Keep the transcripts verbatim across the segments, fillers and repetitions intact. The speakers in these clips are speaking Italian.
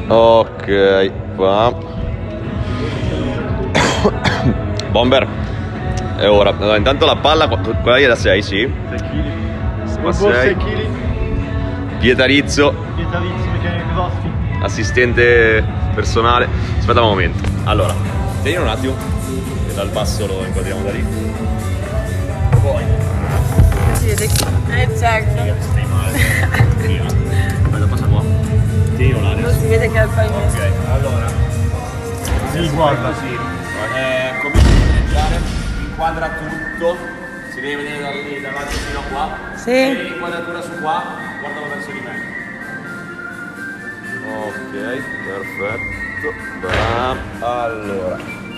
Ok, qua. Bomber. E ora, allora, intanto la palla, quella è da sei, sì. sei chili. Qua sei chili. Pietarizzo. Pietarizzo, meccanico crossfit. Assistente personale. Aspetta un momento. Allora, tieni un attimo, che dal basso lo inquadriamo da lì. Poi. Si vede che... Eh certo. Stai male. Aspetta, passa qua. Tieni l'aria. Non si vede che è il pavimento. Ok, allora. Si guarda. Così. Eh, comincia a maneggiare, inquadra tutto. Si deve vedere da lì, davanti fino a qua. Sì. E l'inquadratura su qua, guardalo verso di me. Ok, perfetto. Bam. Allora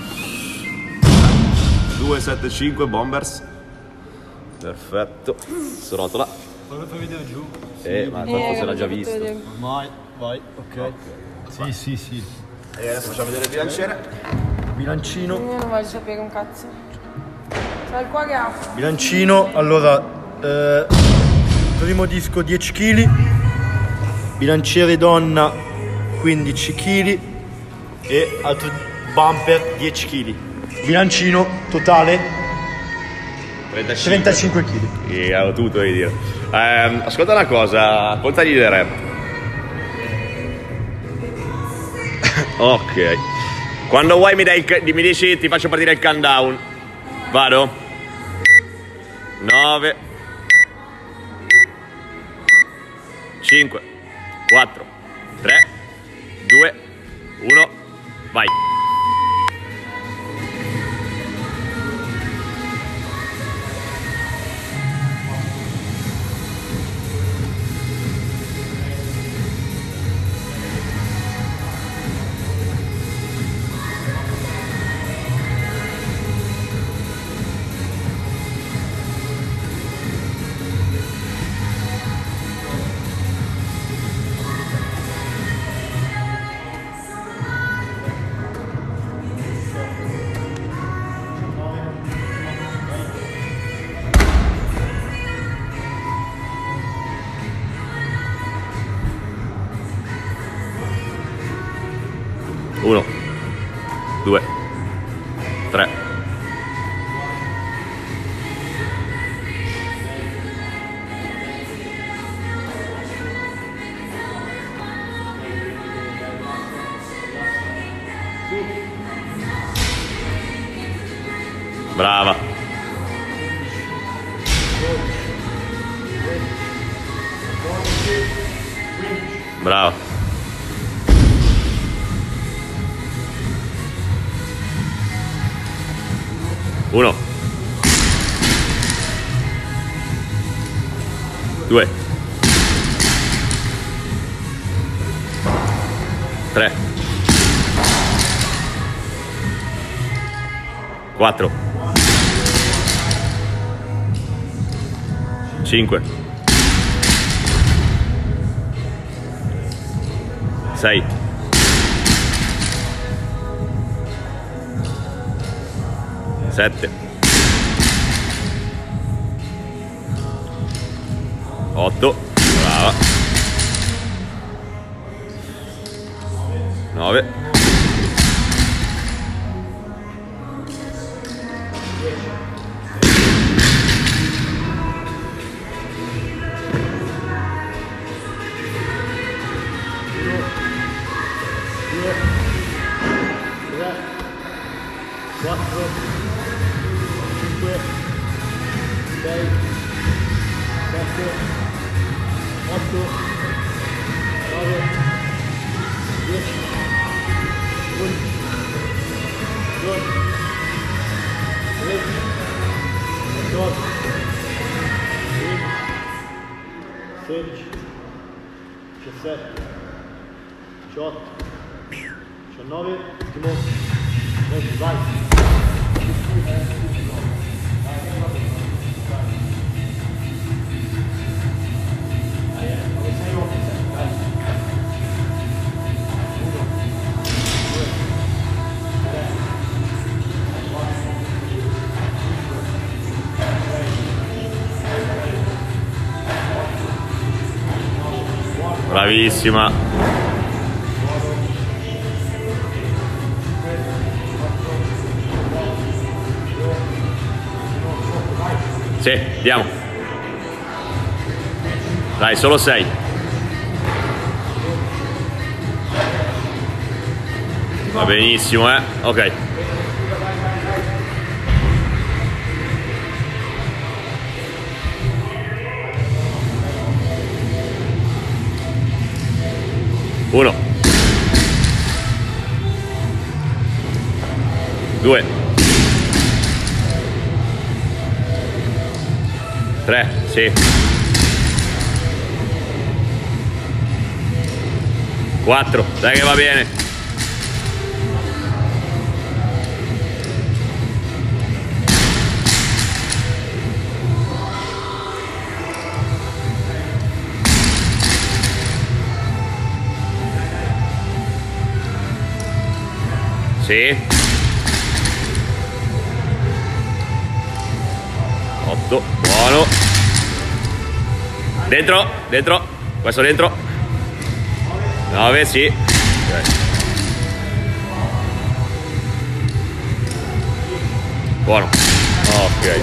due sette cinque Bombers. Perfetto. Srotola. Fallo vedere giù. Eh, ma tanto Eh, se l'ha già l'ho visto. fatto vedere. Vai, vai, ok. Okay. Sì, sì, sì. E adesso facciamo vedere il bilanciere. Bilancino. Io non voglio sapere un cazzo. Sai qua che ha? Bilancino, allora, eh, primo disco dieci chili, bilanciere donna quindici chili e altro bumper dieci chili. Bilancino totale trentacinque chili. Sì, avevo tutto da dire. Ehm, ascolta una cosa, contagli le rep. Ok. Quando vuoi mi, dai il, mi dici, ti faccio partire il countdown. Vado? nove cinque quattro tre due uno vai. uno due tre brava. Brava. Uno. Due. Tre. Quattro. Cinque. Sei. Sette. Otto. Brava. Nove. quattro, cinque, sei, sette, otto, nove, dieci, undici, dodici, tredici, quattordici, quindici, sedici, diciassette, diciotto, diciannove, ultimo, venti, vai! Bravissima. Sì, andiamo. Dai, solo sei. Va benissimo, eh. Ok. Uno. Due. Tre, sì. Quattro, dai che va bene. Sì. Otto, buono. Dentro, dentro. Questo dentro. Nove, sì. Okay. Buono. Ok.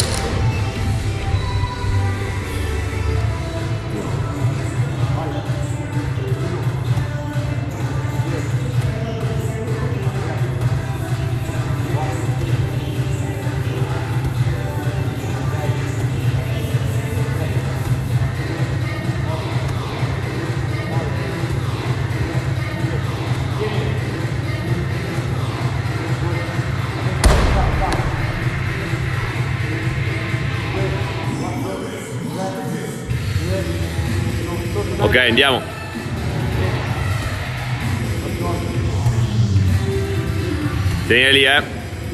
Ok, andiamo. Tieni lì, eh.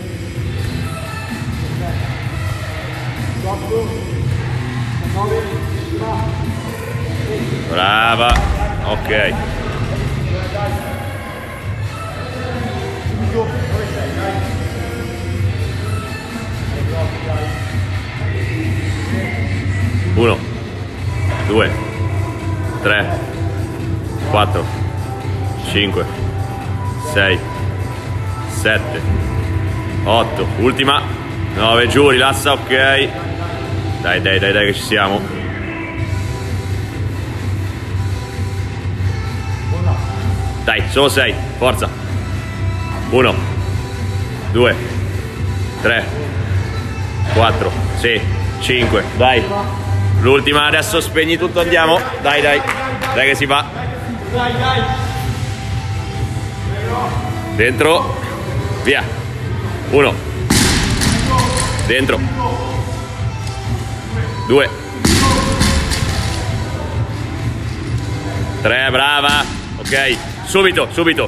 Brava. Ok. Uno, due, tre, quattro, cinque, sei, sette, otto, ultima, nove, giù, rilassa, ok. Dai, dai, dai, dai che ci siamo. Dai, solo sei, forza. Uno, due, tre, quattro, sì, cinque, dai. L'ultima, adesso spegni tutto, andiamo. Dai, dai, dai che si fa. Dentro, via. Uno. Dentro. Due. Tre, brava. Ok, subito, subito.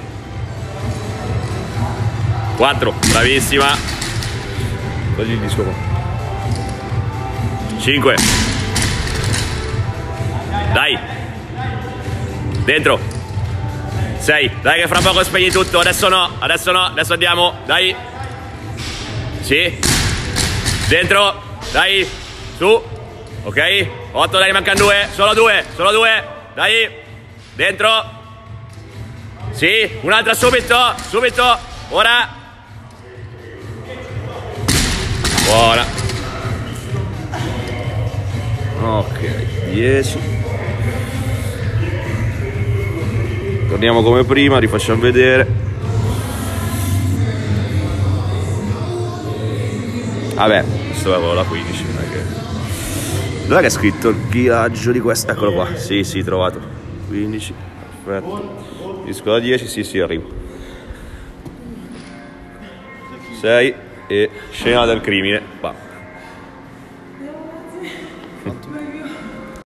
Quattro, bravissima. Togli il disco qua. Cinque. Dai. Dentro. Sei. Dai che fra poco spegni tutto. Adesso no. Adesso no. Adesso andiamo. Dai. Sì. Dentro. Dai. Su. Ok. Otto. Dai, mancano due. Solo due. Solo due. Dai. Dentro. Sì. Un'altra subito. Subito. Ora. Buona. Ok. dieci. Torniamo come prima, rifacciamo vedere. Vabbè, questo avevo la quindici, non è che... Dov'è che è scritto il ghilaggio di questa? Eccolo qua, sì, sì, trovato. quindici, perfetto. Disco da dieci, sì, sì, arrivo. sei e scena del crimine, va.